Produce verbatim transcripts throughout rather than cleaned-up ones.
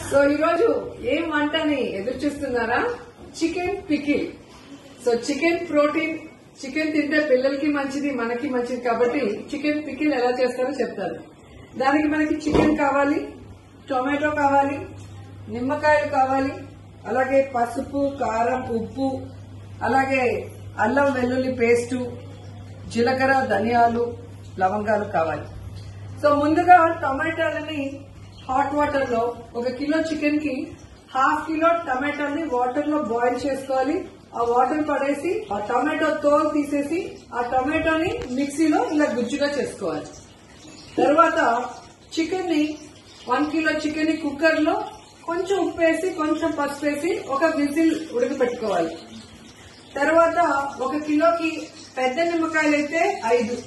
So ఈ రోజు ఏం వంటని ఎదురు చూస్తున్నారా? Chicken pickle. So chicken protein, chicken తింటే పిల్లలకి మంచిది, మనకి మంచిది కాబట్టి చికెన్ పికిల్ ఎలా చేస్తారో చెప్తారు. దానికి మనకి చికెన్ కావాలి, టొమాటో కావాలి, నిమ్మకాయలు కావాలి, అలాగే పసుపు, కారం, ఉప్పు, అలాగే అల్లం వెల్లుల్లి పేస్టు, జీలకర్ర, ధనియాలు, లవంగాలు కావాలి. సో ముందుగా టమాటాలని హాట్ వాటర్ లో ఒక కిలో చికెన్ కి హాఫ్ కిలో టమాటాని వాటర్ లో బాయిల్ చేసుకోవాలి. ఆ వాటర్ పడేసి ఆ టమాటో తోలు తీసేసి ఆ టమాటోని మిక్సీలో ఇలా గుజ్జుగా చేసుకోవాలి. తర్వాత చికెన్ ని వన్ కిలో చికెన్ ని కుక్కర్ లో కొంచెం ఉప్పు వేసి కొంచెం పసుపు వేసి ఒక విజిల్ ఉడకబెట్టుకోవాలి. తర్వాత ఒక కిలోకి పెద్ద నిమ్మకాయలు అయితే ఐదు,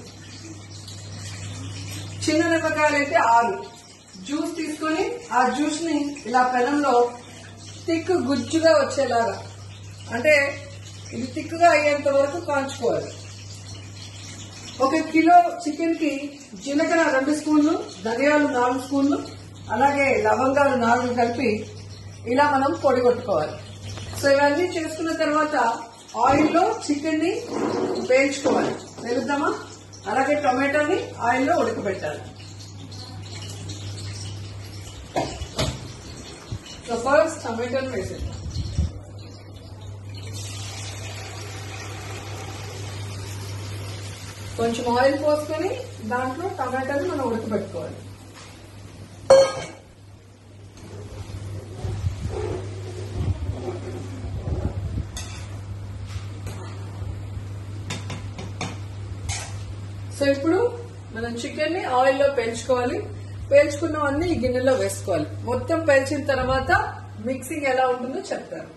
చిన్న నిమ్మకాయలు అయితే ఆరు జ్యూస్ తీసుకుని ఆ జ్యూస్ ని ఇలా పెనంలో థిక్ గుజ్జుగా వచ్చేలాగా, అంటే ఇది థిక్గా అయ్యేంత వరకు కాంచుకోవాలి. ఒక కిలో చికెన్ కి జీలకర్ర రెండు స్పూన్లు, ధనియాలు నాలుగు స్పూన్లు, అలాగే లవంగాలు నాలుగు కలిపి ఇలా మనం పొడి కొట్టుకోవాలి. సో ఇవన్నీ చేసుకున్న తర్వాత ఆయిల్ లో చికెన్ ని వేయించుకోవాలి. వెలుద్దామా? అలాగే టొమాటోని ఆయిల్ లో ఉడకబెట్టాలి. సో ఫస్ట్ టొమాటోని వేసేద్దాం. కొంచెం ఆయిల్ పోసుకొని దాంట్లో టమాటాని మనం ఉడకబెట్టుకోవాలి. సో ఇప్పుడు మనం చికెన్ ని ఆయిల్ లో పెంచుకోవాలి. పేల్చుకున్నవన్నీ ఈ గిన్నెలో వేసుకోవాలి. మొత్తం పేల్చిన తర్వాత మిక్సింగ్ ఎలా ఉంటుందో చెప్తారు.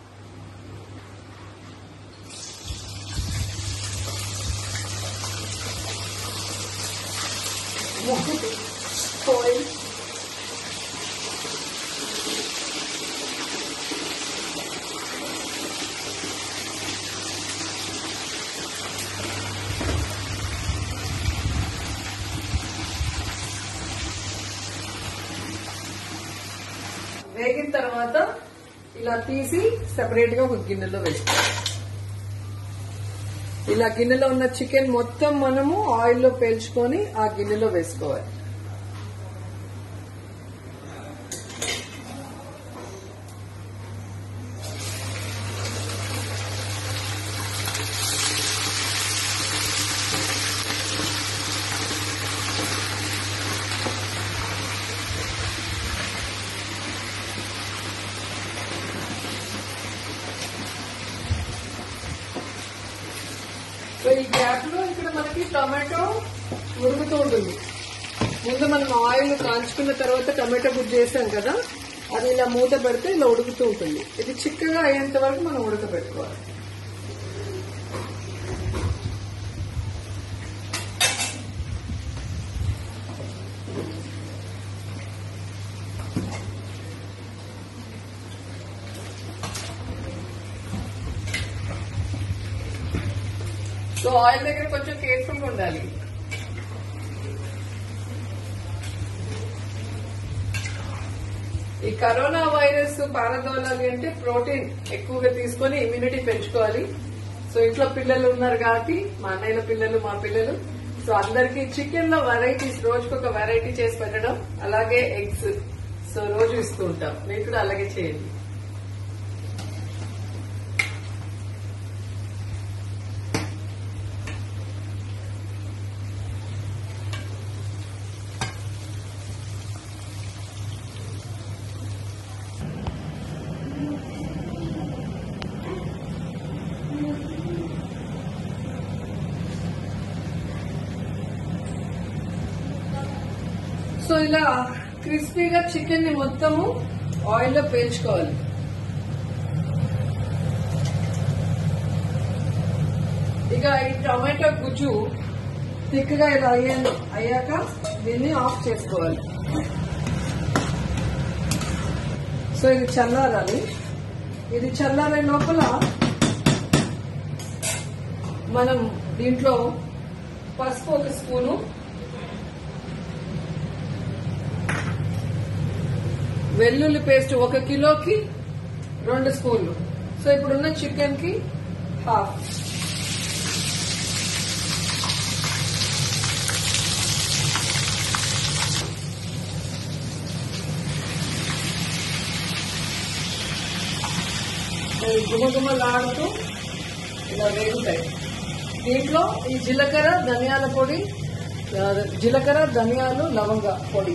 ఆయిల్, వేగిన తర్వాత ఇలా తీసి సెపరేట్ గా ఒక గిన్నెలో వేసుకోవాలి. ఇలా గిన్నెలో ఉన్న చికెన్ మొత్తం మనము ఆయిల్ లో పేల్చుకొని ఆ గిన్నెలో వేసుకోవాలి. సో ఈ గ్యాప్ లో ఇక్కడ మనకి టమాటో ఉడుకుతూ ఉంటుంది. ముందు మనం ఆయిల్ కాంచుకున్న తర్వాత టమాటో గుజ్జు చేసాం కదా, అది ఇలా మూత పెడితే ఇలా ఉడుకుతూ ఉంటుంది. ఇది చిక్కగా అయ్యేంత వరకు మనం ఉడకబెట్టుకోవాలి. సో ఆయిల్ దగ్గర కొంచెం కేర్ఫుల్ గా ఉండాలి. ఈ కరోనా వైరస్ పారదోలాలి అంటే ప్రోటీన్ ఎక్కువగా తీసుకొని ఇమ్యూనిటీ పెంచుకోవాలి. సో ఇంట్లో పిల్లలు ఉన్నారు కాబట్టి, మా అన్నయ్యల పిల్లలు, మా పిల్లలు, సో అందరికి చికెన్ లో వెరైటీస్ రోజుకొక వెరైటీ చేసి పెట్టడం, అలాగే ఎగ్స్ సో రోజు ఇస్తూ ఉంటాం. మీరు కూడా అలాగే చేయండి. సో ఇలా క్రిస్పీగా చికెన్ ని మొత్తము ఆయిల్ లో పేల్చుకోవాలి. ఇక ఈ టమాటో గుజ్జు థిక్ గా ఇలా అయ్యాక దీన్ని ఆఫ్ చేసుకోవాలి. సో ఇది చల్లారాలి. ఇది చల్లారే లోపల మనం దీంట్లో పసుపు ఒక స్పూను, వెల్లుల్లి పేస్ట్ ఒక కిలోకి రెండు స్పూన్లు. సో ఇప్పుడున్న చికెన్ కి హాఫ్. గుమగుమలాడుతూ ఇలా వేగుతాయి. దీంట్లో ఈ జీలకర్ర ధనియాల పొడి, జీలకర్ర ధనియాలు లవంగ పొడి,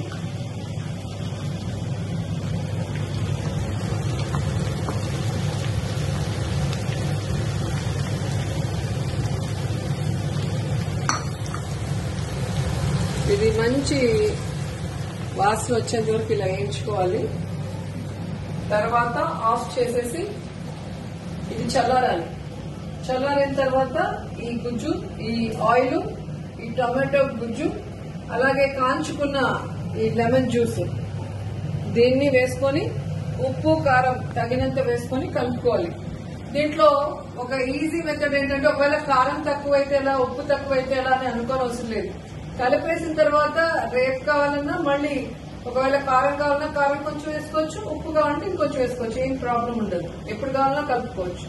ఇది మంచి వాసన వచ్చేంత వరకు ఇలా వేయించుకోవాలి. తర్వాత ఆఫ్ చేసేసి ఇది చల్లారాలి. చల్లారిన తర్వాత ఈ గుజ్జు, ఈ ఆయిల్, ఈ టొమాటో గుజ్జు, అలాగే కాంచుకున్న ఈ లెమన్ జ్యూస్ దీన్ని వేసుకొని ఉప్పు కారం తగినంత వేసుకొని కలుపుకోవాలి. దీంట్లో ఒక ఈజీ మెథడ్ ఏంటంటే ఒకవేళ కారం తక్కువైతే ఎలా, ఉప్పు తక్కువైతే ఎలా అని అనుకోని అవసరం లేదు. కలిపేసిన తర్వాత రేపు కావాలన్నా మళ్ళీ ఒకవేళ కారం కావాలన్నా కారం కొంచెం వేసుకోవచ్చు, ఉప్పు కావాలంటే ఇంకొంచెం వేసుకోవచ్చు, ఏం ప్రాబ్లం ఉండదు. ఎప్పుడు కావాలన్నా కలుపుకోవచ్చు.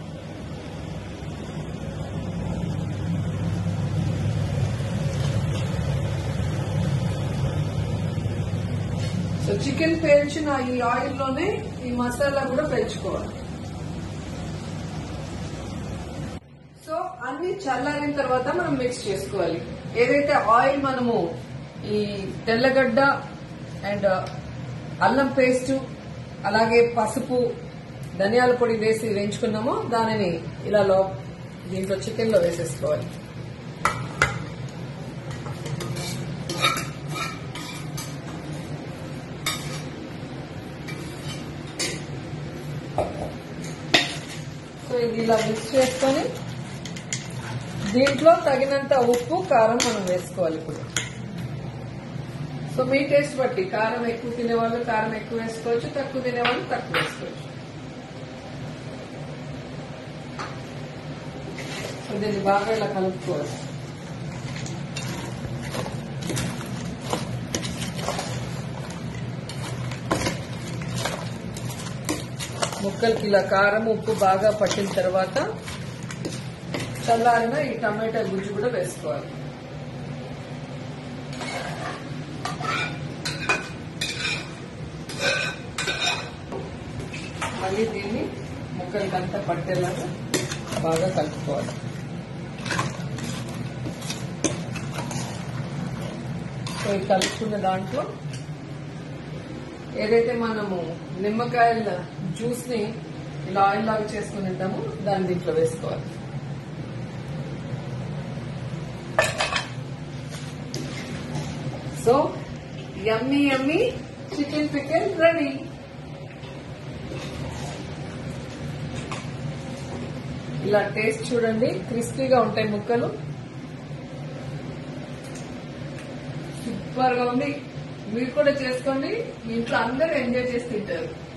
సో చికెన్ పేల్చిన ఈ ఆయిల్ లోనే ఈ మసాలా కూడా పేల్చుకోవాలి. సో అన్ని చల్లారిన తర్వాత మనం మిక్స్ చేసుకోవాలి. ఏదైతే ఆయిల్ మనము ఈ తెల్లగడ్డ అండ్ అల్లం పేస్ట్ అలాగే పసుపు ధనియాల పొడి వేసి వేయించుకున్నామో దానిని ఇలా లో దీంట్లో చికెన్ లో వేసేసుకోవాలి. సో ఇది ఇలా మిక్స్ చేసుకొని దీంట్లో తగినంత ఉప్పు కారం మనం వేసుకోవాలి. ఇప్పుడు సో మీ టేస్ట్ బట్టి కారం ఎక్కువ తినేవాళ్ళు కారం ఎక్కువ వేసుకోవచ్చు, తక్కువ తినేవాళ్ళు తక్కువ వేసుకోవచ్చు. సో దీన్ని బాగా ఇలా కలుపుకోవాలి. ముక్కలకి ఇలా కారం ఉప్పు బాగా పట్టిన తర్వాత చల్లారిన ఈ టమాటా గుజ్జు కూడా వేసుకోవాలి. మళ్ళీ దీన్ని ముక్కలకంతా పట్టేలాగా బాగా కలుపుకోవాలి. సో ఈ కలుపుకున్న దాంట్లో ఏదైతే మనము నిమ్మకాయల జ్యూస్ ని ఇలా ఆయిల్ లాగా చేసుకుని ఉంటామో దాన్ని దీంట్లో వేసుకోవాలి. So yummy yummy chicken pickle ready. ఇలా టేస్ట్ చూడండి, క్రిస్పీగా ఉంటాయి ముక్కలు, సూపర్ గా ఉంది. మీరు కూడా చేసుకోండి, మీ ఇంట్లో అందరూ ఎంజాయ్ చేసి తింటారు.